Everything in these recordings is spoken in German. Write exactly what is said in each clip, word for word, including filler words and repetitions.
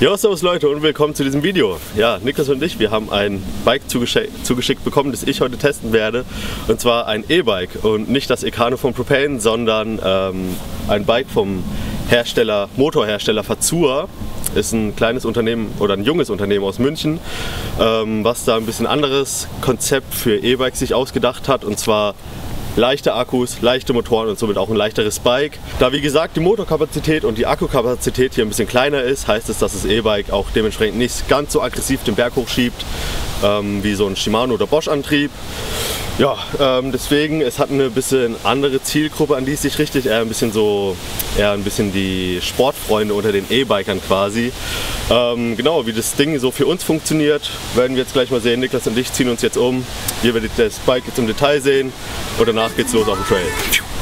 Jo, servus Leute und willkommen zu diesem Video. Ja, Niklas und ich, wir haben ein Bike zugesch zugeschickt bekommen, das ich heute testen werde. Und zwar ein E-Bike und nicht das Ekano von Propane, sondern ähm, ein Bike vom Hersteller, Motorhersteller Fazua. Ist ein kleines Unternehmen oder ein junges Unternehmen aus München, ähm, was da ein bisschen anderes Konzept für E-Bikes sich ausgedacht hat, und zwar leichte Akkus, leichte Motoren und somit auch ein leichteres Bike. Da wie gesagt die Motorkapazität und die Akkukapazität hier ein bisschen kleiner ist, heißt es, dass das E-Bike auch dementsprechend nicht ganz so aggressiv den Berg hochschiebt ähm, wie so ein Shimano oder Bosch Antrieb. Ja, ähm, deswegen, es hat eine bisschen andere Zielgruppe, an die es sich richtet, eher ein bisschen so, eher ein bisschen die Sportfreunde unter den E-Bikern quasi. Ähm, genau, wie das Ding so für uns funktioniert, werden wir jetzt gleich mal sehen. Niklas und ich ziehen uns jetzt um. Ihr werdet das Bike jetzt im Detail sehen und danach geht's los auf dem Trail.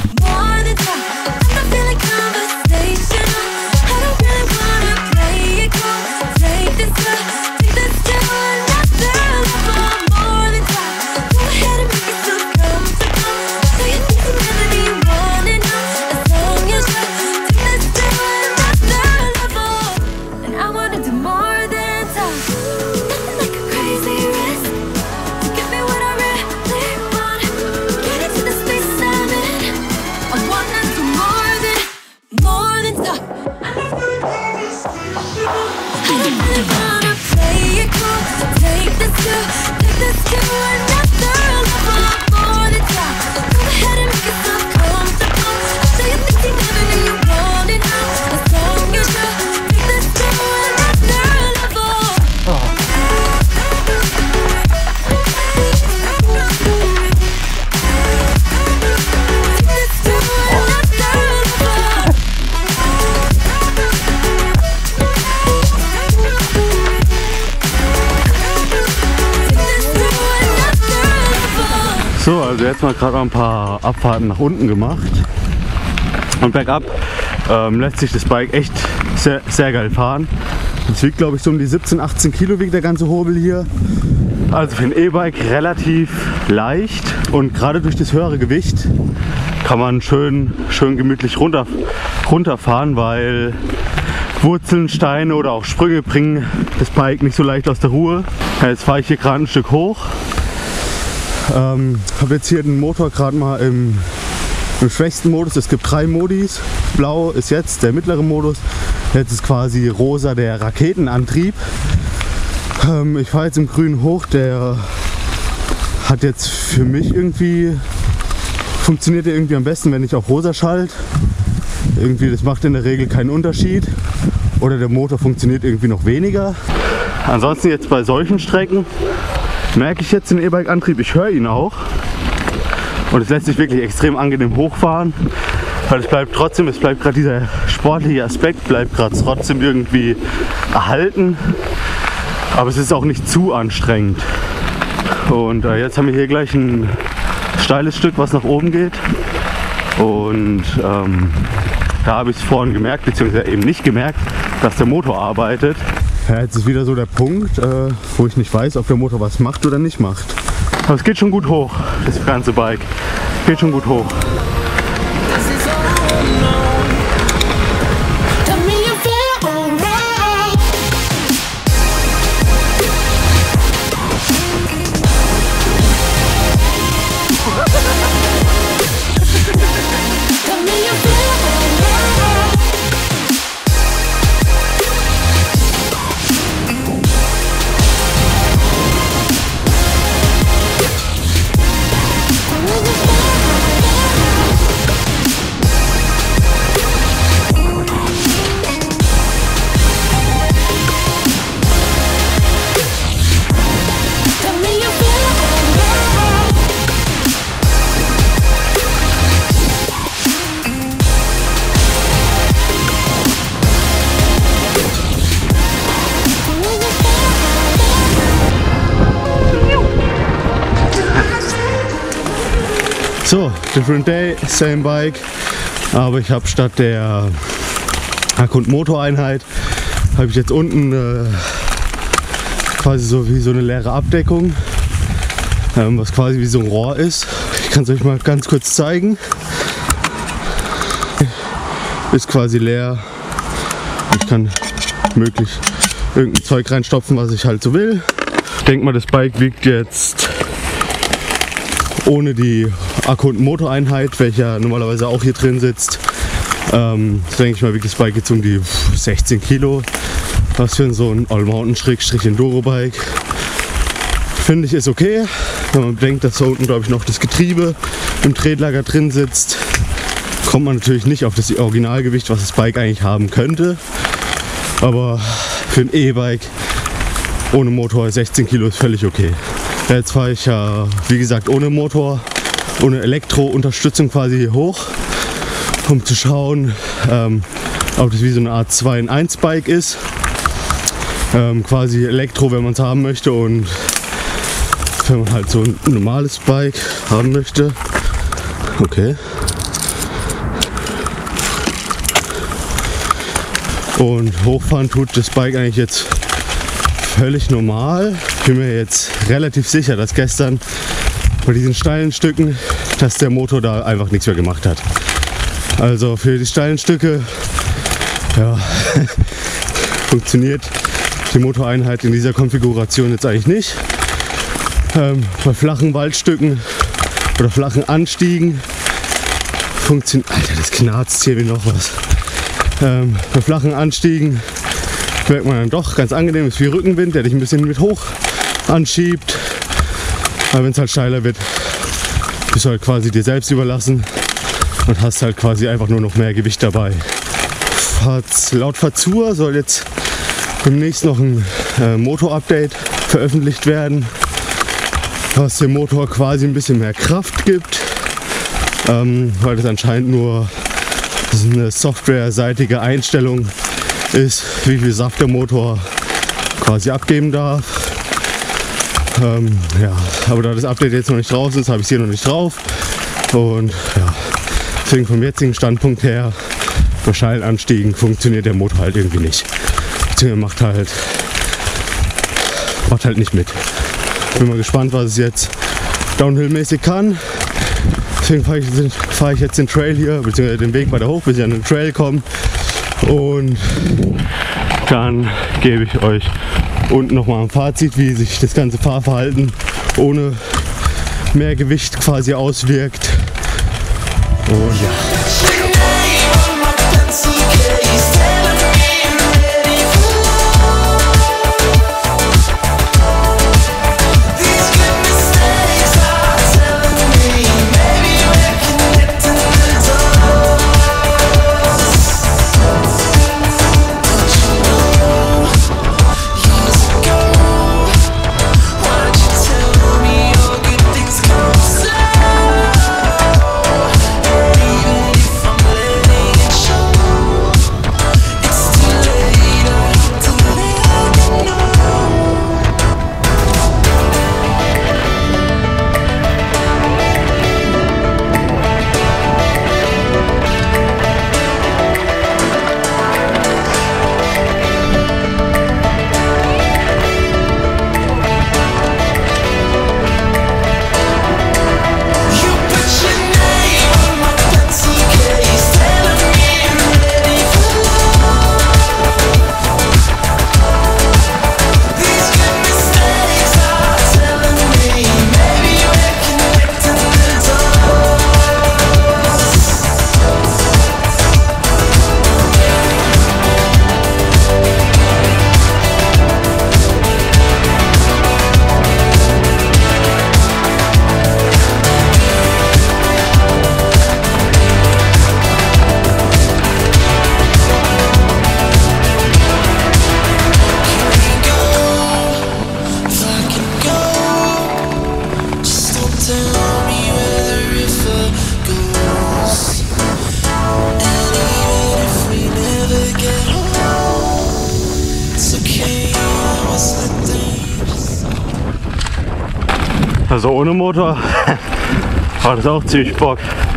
So, also jetzt mal gerade mal ein paar Abfahrten nach unten gemacht und bergab ähm, lässt sich das Bike echt sehr, sehr geil fahren. Es wiegt, glaube ich, so um die siebzehn, achtzehn Kilo wiegt der ganze Hobel hier. Also für ein E-Bike relativ leicht, und gerade durch das höhere Gewicht kann man schön, schön gemütlich runter, runterfahren, weil Wurzeln, Steine oder auch Sprünge bringen das Bike nicht so leicht aus der Ruhe. Ja, jetzt fahre ich hier gerade ein Stück hoch. Ähm, habe jetzt hier den Motor gerade mal im, im schwächsten Modus. Es gibt drei Modis. Blau ist jetzt der mittlere Modus. Jetzt ist quasi rosa der Raketenantrieb. Ähm, ich fahre jetzt im Grün hoch. Der hat jetzt für mich irgendwie, funktioniert der irgendwie am besten, wenn ich auf rosa schalte. Irgendwie, das macht in der Regel keinen Unterschied. Oder der Motor funktioniert irgendwie noch weniger. Ansonsten jetzt bei solchen Strecken merke ich jetzt den E-Bike-Antrieb, ich höre ihn auch, und es lässt sich wirklich extrem angenehm hochfahren, weil es bleibt trotzdem, es bleibt gerade dieser sportliche Aspekt, bleibt gerade trotzdem irgendwie erhalten, aber es ist auch nicht zu anstrengend. Und äh, jetzt haben wir hier gleich ein steiles Stück, was nach oben geht, und ähm, da habe ich es vorhin gemerkt, beziehungsweise eben nicht gemerkt, dass der Motor arbeitet. Ja, jetzt ist wieder so der Punkt, äh, wo ich nicht weiß, ob der Motor was macht oder nicht macht. Aber es geht schon gut hoch, das ganze Bike. Geht schon gut hoch. So, different day, same bike, aber ich habe statt der Akku- und Motoreinheit habe ich jetzt unten äh, quasi so wie so eine leere Abdeckung, ähm, was quasi wie so ein Rohr ist. Ich kann es euch mal ganz kurz zeigen. Ist quasi leer. Ich kann möglichst irgendein Zeug reinstopfen, was ich halt so will. Ich denke mal, das Bike wiegt jetzt ohne die Akku- und Motoreinheit, welcher normalerweise auch hier drin sitzt, ähm, denke ich mal, wiegt das Bike jetzt um die sechzehn Kilo. Was für so ein All-Mountain-Enduro-Bike. Finde ich ist okay, wenn man bedenkt, dass da unten, glaube ich, noch das Getriebe im Tretlager drin sitzt. Kommt man natürlich nicht auf das Originalgewicht, was das Bike eigentlich haben könnte. Aber für ein E-Bike ohne Motor sechzehn Kilo ist völlig okay. Jetzt fahre ich ja, wie gesagt, ohne Motor, ohne Elektro-Unterstützung quasi hier hoch, um zu schauen, ähm, ob das wie so eine Art zwei in eins Bike ist. Ähm, quasi Elektro, wenn man es haben möchte, und wenn man halt so ein normales Bike haben möchte. Okay. Und hochfahren tut das Bike eigentlich jetzt völlig normal. Ich bin mir jetzt relativ sicher, dass gestern bei diesen steilen Stücken, dass der Motor da einfach nichts mehr gemacht hat. Also für die steilen Stücke, ja, funktioniert die Motoreinheit in dieser Konfiguration jetzt eigentlich nicht. Ähm, bei flachen Waldstücken oder flachen Anstiegen funktioniert. Alter, das knarzt hier wie noch was. Ähm, bei flachen Anstiegen merkt man dann doch ganz angenehm, ist wie Rückenwind, der dich ein bisschen mit hoch anschiebt. Aber wenn es halt steiler wird, bist du halt quasi dir selbst überlassen und hast halt quasi einfach nur noch mehr Gewicht dabei. Laut Fazua soll jetzt demnächst noch ein äh, Motor-Update veröffentlicht werden, was dem Motor quasi ein bisschen mehr Kraft gibt, ähm, weil das anscheinend nur das ist eine softwareseitige Einstellung ist, wie viel Saft der Motor quasi abgeben darf. Ähm, ja, aber da das Update jetzt noch nicht draußen ist, habe ich es hier noch nicht drauf. Und ja, deswegen vom jetzigen Standpunkt her, bei steilen Anstiegen funktioniert der Motor halt irgendwie nicht. Macht halt, macht halt nicht mit. Bin mal gespannt, was es jetzt downhill-mäßig kann. Deswegen fahre ich, fahr ich jetzt den Trail hier, beziehungsweise den Weg weiter hoch, bis ich an den Trail komme. Und dann gebe ich euch unten nochmal ein Fazit, wie sich das ganze Fahrverhalten ohne mehr Gewicht quasi auswirkt. Und ja. Also ohne Motor hat es auch ziemlich Bock.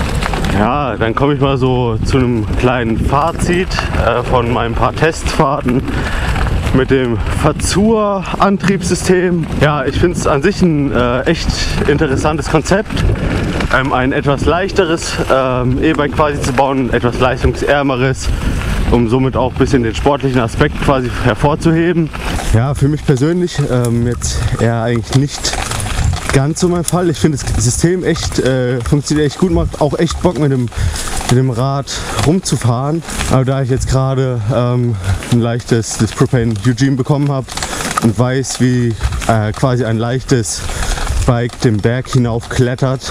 Ja, dann komme ich mal so zu einem kleinen Fazit äh, von meinen paar Testfahrten mit dem Fazua Antriebssystem. Ja, ich finde es an sich ein äh, echt interessantes Konzept. Ähm, ein etwas leichteres ähm, E-Bike quasi zu bauen, ein etwas leistungsärmeres um somit auch ein bisschen den sportlichen Aspekt quasi hervorzuheben. Ja, für mich persönlich ähm, jetzt eher eigentlich nicht ganz so mein Fall. Ich finde das System echt, äh, funktioniert echt gut, macht auch echt Bock mit dem, mit dem Rad rumzufahren. Aber da ich jetzt gerade ähm, ein leichtes das Propane Eugene bekommen habe und weiß, wie äh, quasi ein leichtes Bike den Berg hinauf klettert,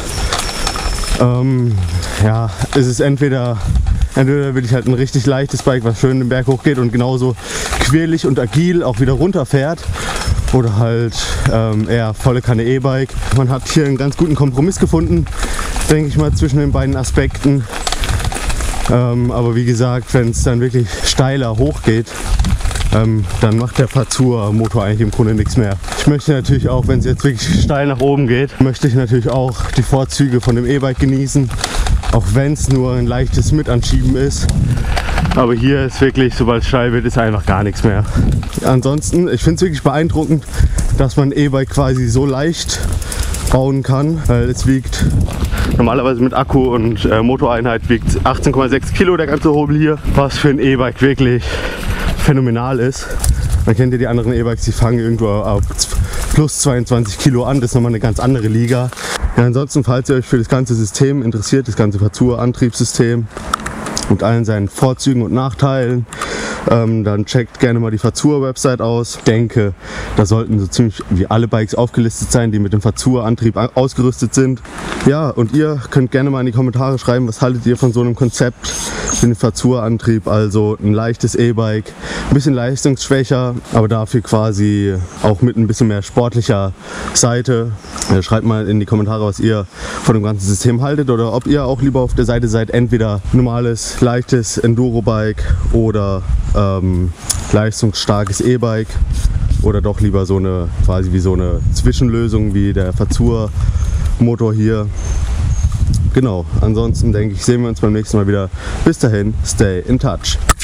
ähm, ja, ist es entweder Entweder will ich halt ein richtig leichtes Bike, was schön den Berg hochgeht und genauso quirlig und agil auch wieder runterfährt. Oder halt ähm, eher volle Kanne E-Bike. Man hat hier einen ganz guten Kompromiss gefunden, denke ich mal, zwischen den beiden Aspekten. Ähm, aber wie gesagt, wenn es dann wirklich steiler hochgeht, ähm, dann macht der Fazua-Motor eigentlich im Grunde nichts mehr. Ich möchte natürlich auch, wenn es jetzt wirklich steil nach oben geht, möchte ich natürlich auch die Vorzüge von dem E-Bike genießen. Auch wenn es nur ein leichtes Mitanschieben ist. Aber hier ist wirklich, sobald es steil wird, ist einfach gar nichts mehr. Ansonsten, ich finde es wirklich beeindruckend, dass man E-Bike quasi so leicht bauen kann. Weil es wiegt normalerweise mit Akku und äh, Motoreinheit wiegt achtzehn Komma sechs Kilo der ganze Hobel hier. Was für ein E-Bike wirklich phänomenal ist. Man kennt ja die anderen E-Bikes, die fangen irgendwo auf plus zweiundzwanzig Kilo an. Das ist nochmal eine ganz andere Liga. Ja, ansonsten, falls ihr euch für das ganze System interessiert, das ganze Fazua-Antriebssystem mit allen seinen Vorzügen und Nachteilen, ähm, dann checkt gerne mal die Fazua-Website aus. Ich denke, da sollten so ziemlich wie alle Bikes aufgelistet sein, die mit dem Fazua-Antrieb ausgerüstet sind. Ja, und ihr könnt gerne mal in die Kommentare schreiben, was haltet ihr von so einem Konzept für den Fazua-Antrieb, also ein leichtes E-Bike, ein bisschen leistungsschwächer, aber dafür quasi auch mit ein bisschen mehr sportlicher Seite. Ja, schreibt mal in die Kommentare, was ihr von dem ganzen System haltet oder ob ihr auch lieber auf der Seite seid, entweder normales, leichtes Enduro-Bike oder ähm, leistungsstarkes E-Bike oder doch lieber so eine quasi wie so eine Zwischenlösung wie der Fazua-Motor hier. Genau, ansonsten denke ich, sehen wir uns beim nächsten Mal wieder. Bis dahin, stay in touch.